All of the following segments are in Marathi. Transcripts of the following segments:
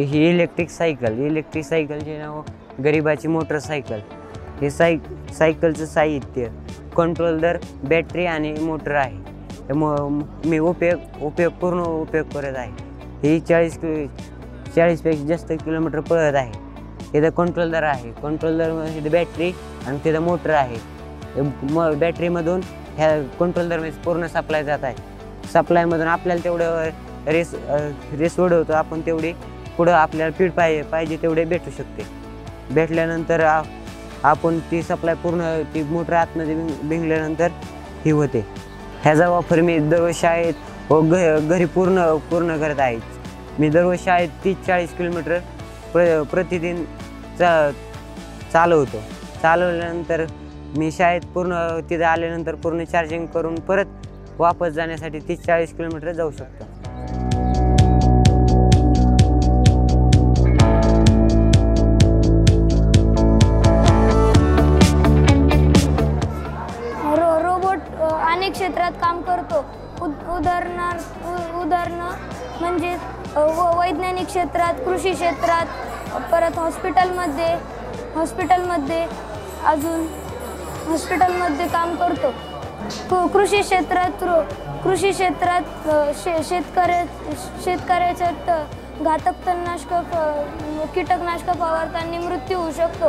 ही इलेक्ट्रिक सायकलचे नाव गरिबाची मोटरसायकल। हे सायकलचं साहित्य कंट्रोलर, बॅटरी आणि मोटर आहे। मी पूर्ण उपयोग करत आहे। ही 40पेक्षा जास्त किलोमीटर पळत आहे। इथं कंट्रोलर आहे, कंट्रोलरमध्ये बॅटरी आणि तिथं मोटर आहे। बॅटरीमधून ह्या कंट्रोलरमध्ये पूर्ण सप्लाय जात आहे। सप्लायमधून आपल्याला तेवढं रेस ओढवतो आपण, तेवढी पुढं आपल्याला स्पीड पाहिजे तेवढे भेटू शकते। भेटल्यानंतर आपण ती सप्लाय पूर्ण ती मोटर आतमध्ये भिंगल्यानंतर ही होते। ह्याचा वापर मी दररोज शाळेत व घरी पूर्ण करत आहे। मी दररोज शाळेत 30-40 किलोमीटर प्रतिदिन चालवतो। चालवल्यानंतर मी शाळेत तिथे आल्यानंतर पूर्ण चार्जिंग करून परत वापस जाण्यासाठी 30-40 किलोमीटर जाऊ शकतो। रोबोट अनेक क्षेत्रात काम करतो। उदाहरण म्हणजे वैज्ञानिक क्षेत्रात, कृषी क्षेत्रात, परत हॉस्पिटलमध्ये काम करतो। कृषी क्षेत्रात शेतकऱ्याच्या घातक तणनाशक कीटकनाशक फवारताना मृत्यू होऊ शकतो।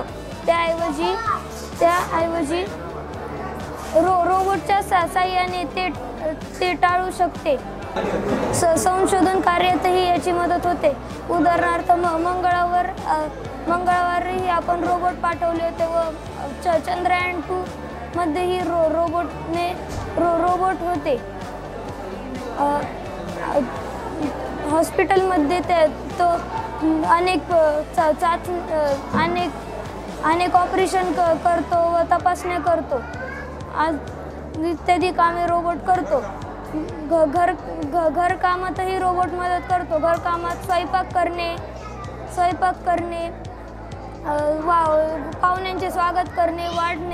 त्याऐवजी रोबोटच्या साहाय्याने ते टाळू शकते। संशोधन कार्यातही याची मदत होते। उदाहरणार्थ मंगळवारी आपण रोबोट पाठवले होते व चंद्रयान 2 मध्येही रोबोट होते। हॉस्पिटलमध्ये तो अनेक ऑपरेशन करतो व तपासण्या करतो। इत्यादी कामे रोबोट करतो। घरकामातही रोबोट मदत करतो। घरकामात स्वयंपाक करणे, पाहुण्यांचे स्वागत करणे,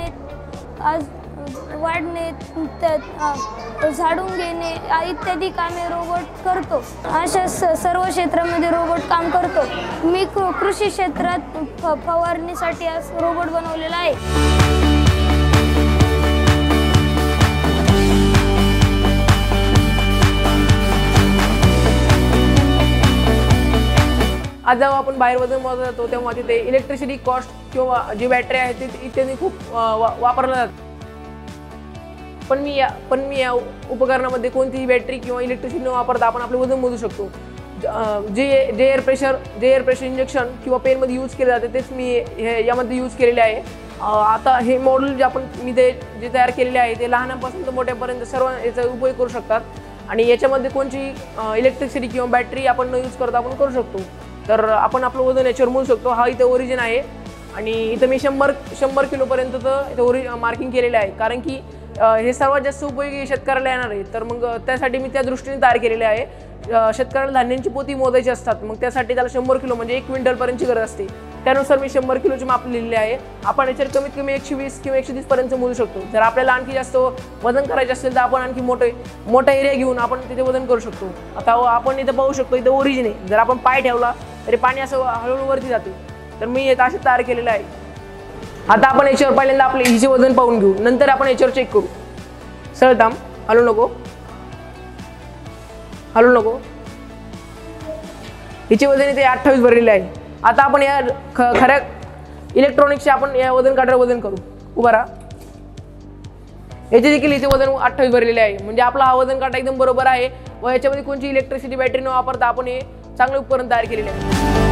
झाडून घेणे इत्यादी कामे रोबोट करतो। अशा सर्व क्षेत्रामध्ये रोबोट काम करतो। मी कृषी क्षेत्रात फवारणीसाठी रोबोट बनवलेला आहे। आज जेव्हा आपण बाहेर वजन मोजत जातो तेव्हा तिथे इलेक्ट्रिसिटी कॉस्ट किंवा जी बॅटरी आहे ती इत्यादी खूप वापरला जातात। पण मी या उपकरणामध्ये कोणतीही बॅटरी किंवा इलेक्ट्रिसिटी न वापरता आपण आपले वजन मोजू शकतो। जे एअर प्रेशर इंजेक्शन किंवा पेनमध्ये यूज केले जाते तेच मी यामध्ये यूज केलेले आहे। आता हे मॉडेल जे जे तयार केलेले आहे ते लहानांपासून तर मोठ्यापर्यंत सर्व याचा उपयोग करू शकतात आणि याच्यामध्ये कोणती इलेक्ट्रिसिटी किंवा बॅटरी आपण न यूज करता आपण करू शकतो। तर आपण आपलं वजन याच्यावर मोजू शकतो। हा इथे ओरिजिन आहे आणि इथं मी 100 किलोपर्यंत इथं मार्किंग केलेलं आहे, कारण की हे सर्वात जास्त उपयोगी शेतकऱ्याला येणार आहे। तर मग त्यासाठी मी त्या दृष्टीने तयार केलेले आहे। शेतकऱ्याला धान्यांची पोती मोजायची असतात, मग त्यासाठी त्याला 100 किलो म्हणजे 1 क्विंटलपर्यंतची गरज असते। त्यानुसार मी 100 किलोची माप लिहिलेली आहे। आपण याच्यावर कमीत कमी 120 किंवा 130 पर्यंत मोजू शकतो। जर आपल्याला आणखी जास्त वजन करायचे असेल तर आपण आणखी मोठा एरिया घेऊन आपण तिथे वजन करू शकतो। आता आपण इथं पाहू शकतो, इथं ओरिजिन आहे। जर आपण पाय ठेवला तरी पाणी असं हळूहळू वरती जाते। तर मी हे असे तयार केलेलं आहे। आता आपण याच्यावर पहिल्यांदा आपले हिचे वजन पाहून घेऊ, नंतर आपण याच्यावर चेक करू। सरळ थांब, हलू नको। हिचे वजन इथे 28 भरलेले आहे। आता आपण या खऱ्या इलेक्ट्रॉनिक्सचे आपण या वजन काट्यावर वजन करू। उभा राहा। याचे देखील इथे वजन 28 भरलेले आहे, म्हणजे आपला हा वजन काटा एकदम बरोबर आहे व याच्यामध्ये कोणती इलेक्ट्रिसिटी बॅटरी न वापरता आपण हे चांगले उपकरण तयार केलेले आहे।